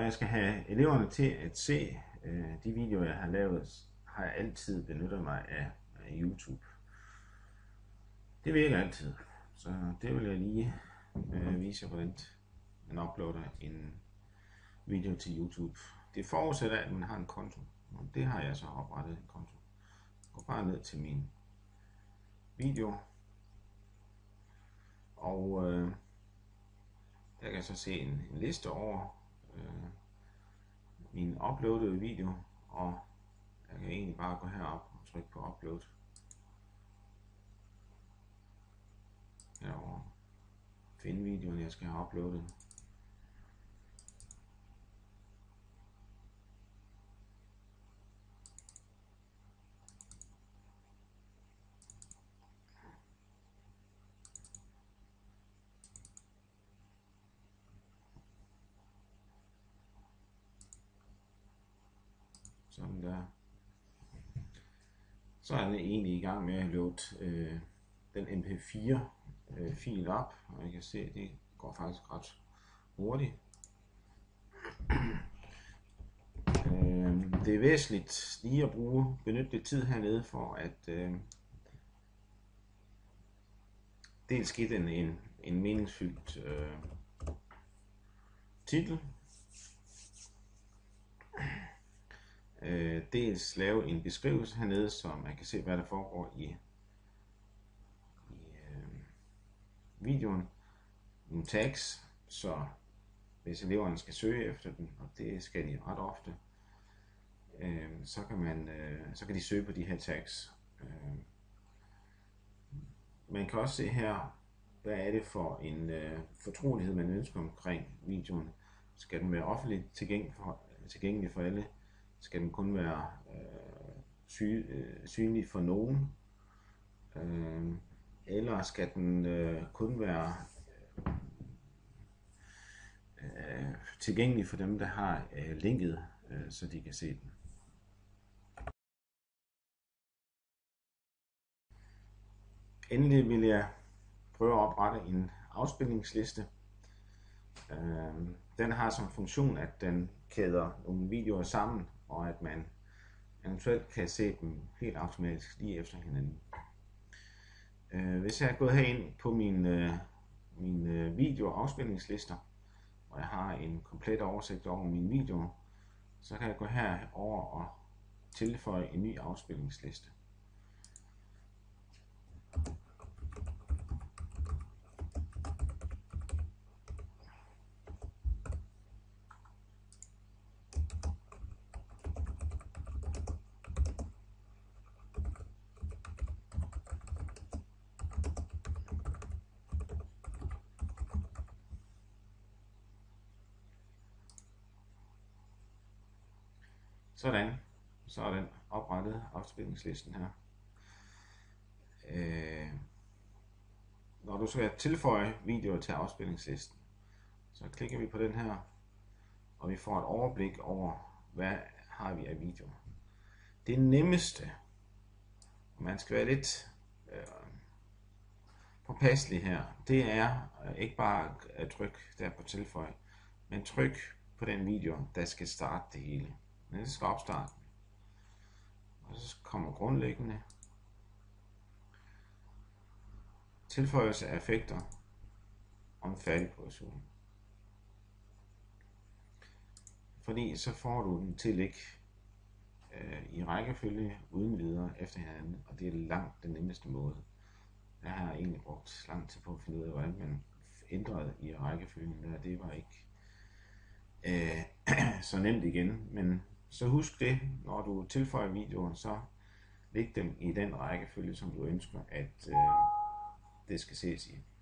jeg skal have eleverne til at se de videoer, jeg har lavet, har jeg altid benyttet mig af YouTube. Det virker altid, så det vil jeg lige vise jer, hvordan man uploader en video til YouTube. Det forudsætter, at man har en konto, og det har jeg så oprettet en konto. Gå bare ned til min video, og der kan jeg så se en liste over min uploadede video, og jeg kan egentlig bare gå herop og trykke på upload. Herovre. Finde videoen, jeg skal have uploadet. Sådan der. Så er den egentlig i gang med at loade den MP4 fil op, og I kan se, at det går faktisk ret hurtigt. Det er væsentligt lige at benytte lidt tid hernede for at dels give den en meningsfyldt titel, dels lave en beskrivelse hernede, så man kan se, hvad der foregår i videoen, nogle tags, så hvis eleverne skal søge efter den, og det skal de ret ofte, så kan de søge på de her tags. Man kan også se her, hvad er det for en fortrolighed, man ønsker omkring videoen. Skal den være offentligt tilgængelig for alle? Skal den kun være synlig for nogen? Eller skal den kun være tilgængelig for dem, der har linket, så de kan se den? Endelig vil jeg prøve at oprette en afspilningsliste. Den har som funktion, at den kæder nogle videoer sammen, og at man eventuelt kan se dem helt automatisk lige efter hinanden. Hvis jeg er gået herind på min video- og afspilningslister, og jeg har en komplet oversigt over mine videoer, så kan jeg gå herover og tilføje en ny afspilningsliste. Sådan, så er den oprettet, afspilningslisten her. Når du skal tilføje videoer til afspilningslisten, så klikker vi på den her, og vi får et overblik over, hvad har vi af videoer. Det nemmeste, og man skal være lidt påpasselig her, det er ikke bare at trykke der på tilføje, men tryk på den video, der skal starte det hele. Men det skal opstarte. Og så kommer grundlæggende. Tilføjelse af effekter og en færdig position. Fordi så får du den til at ligge i rækkefølge uden videre efter hinanden, og det er langt den nemmeste måde. Jeg har egentlig brugt lang tid på at finde ud af, hvordan man ændrede i rækkefølgen der. Det var ikke så nemt igen, men så husk det, når du tilføjer videoer, så læg dem i den rækkefølge, som du ønsker, at det skal ses i.